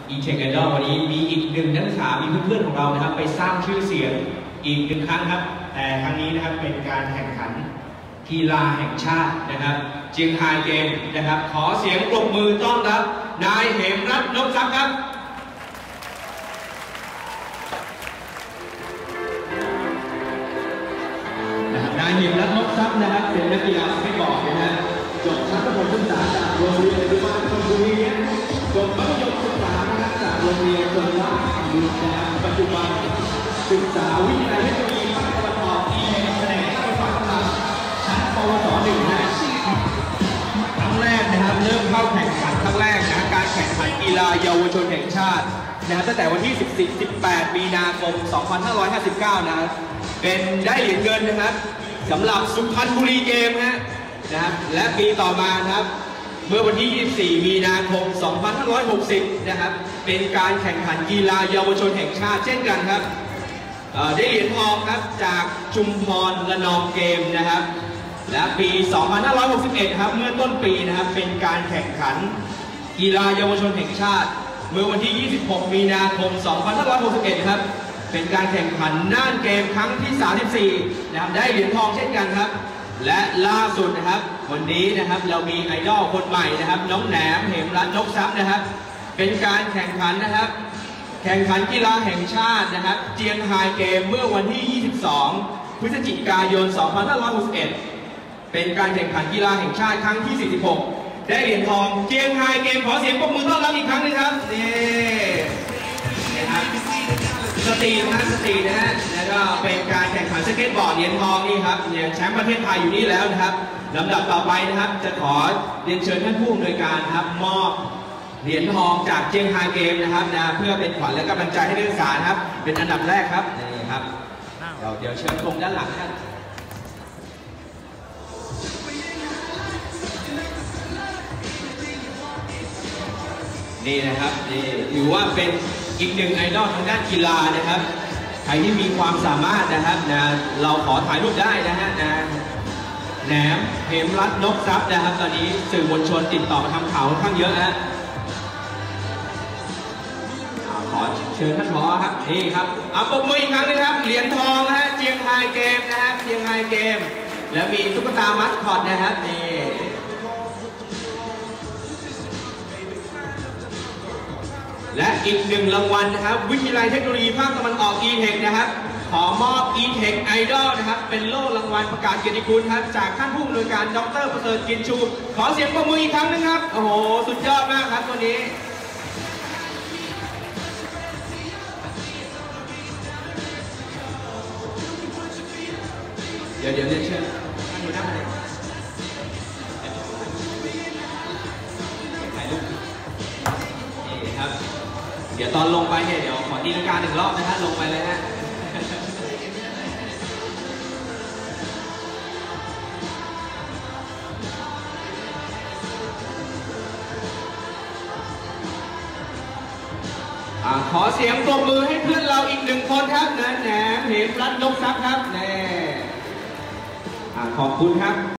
e-tech idol วันนี้มีอีกหนึ่งนักศึกษามีเพื่อนๆของเรานะครับไปสร้างชื่อเสียงอีกหนึ่งครั้งครับแต่ครั้งนี้นะครับเป็นการแข่งขันกีฬาแห่งชาตินะครับเจียงไฮ้เกมนะครับขอเสียงปรบมือต้อนรับนายเหมรัตน์ นพทรัพย์ครับนายเหมรัตน์ นพทรัพย์นะครับเป็นนักกีฬาสเก็ตบอร์ดนะฮะจบชั้นประถมศึกษาจากโรงเรียนอนุบาลธนบุรีจบมัธยมศึกษานะครับจากโรงเรียนชนราชบุรีนะครับปัจจุบันศึกษาวิทยาลัยเทคโนโลยีภาคตะวันออกแผนกไฟฟ้าพลังชั้นปวส.1นะครั้งแรกนะครับเริ่มเข้าแข่งขันครั้งแรกนะการแข่งขันกีฬาเยาวชนแห่งชาตินะตั้งแต่วันที่18 มีนาคม 2559นะเป็นได้เหรียญเงินนะครับสำหรับสุพรรณบุรีเกมนะครับและปีต่อมานะครับเมื่อวันที่ 24 มีนาคม 2560นะครับเป็นการแข่งขันกีฬาเยาวชนแห่งชาติเช่นกันครับได้เหรียญทองครับจากชุมพรระนองเกมนะครับและปี 2561ครับเมื่อต้นปีนะครับเป็นการแข่งขันกีฬาเยาวชนแห่งชาติเมื่อวันที่ 26 มีนาคม 2561ครับเป็นการแข่งขันน่านเกมครั้งที่ 34นะครับได้เหรียญทองเช่นกันครับและล่าสุดนะครับวันนี้นะครับเรามีไอดอลคนใหม่นะครับน้องแหนม เหมรัตน์ นพทรัพย์นะครับเป็นการแข่งขันนะครับแข่งขันกีฬาแห่งชาตินะครับเจียงไฮ้เกมเมื่อวันที่ 22 พฤศจิกายน 2561เป็นการแข่งขันกีฬาแห่งชาติครั้งที่ 46ได้เหรียญทองเจียงไฮ้เกมขอเสียงปรบมือต้อนรับอีกครั้งนึงครับนี่นะครับสตรีนะฮะแล้วก็เป็นการแข่งขันสเก็ตบอร์ดเหรียญทองนี่ครับเนี่ยแชมป์ประเทศไทยอยู่นี่แล้วนะครับลำดับต่อไปนะครับจะขอเรียนเชิญท่านผู้อำนวยการครับมอบเหรียญทองจากเจียงไฮ้เกมนะครับนะเพื่อเป็นขวัญและกำลังใจให้นักศึกษาครับเป็นอันดับแรกครับนี่ครับเดี๋ยวเชิญชมด้านหลังกันนี่นะครับนี่ถือว่าเป็นอีกหนึ่งไอดอลทางด้านกีฬานะครับใครที่มีความสามารถนะครับนะเราขอถ่ายรูปได้นะฮะนะแหนม เหมรัตน์ นพทรัพย์นะครับตอนนี้สื่อมวลชนติดต่อมาทำข่าวค่อนข้างเยอะนะขอเชิญท่านผอครับนี่ครับเอาปรบมืออีกครั้งนะครับเหรียญทองนะฮะเจียงไฮ้เกมนะครับเจียงไฮ้เกมแล้วมีตุ๊กตามัสคอตนะครับนี่และอีกหนึ่งรางวัลนะครับวิทยาลัยเทคโนโลยีภาคตะวันออก e-tech นะครับขอมอบ e-tech idol นะครับเป็นโล่รางวัลประกาศเกียรติคุณครับจากท่านผู้อำนวยการดร.ประเสริฐ กินชูขอเสียงปรบมืออีกครั้งนึงครับโอ้โหสุดยอดมากครับวันนี้เดี๋ยวเรียนเชิญท่านหัวหน้ามาเลยถ่ายรูปนี่ครับเดี๋ยวตอนลงไปเนี่ยเดี๋ยวขอตีลังกา1 รอบนะฮะลงไปเลยฮะขอเสียงปรบมือให้เพื่อนเราอีก1 คนครับนะแหนม เหมรัตน์ นพทรัพย์ครับแน่ขอบคุณครับ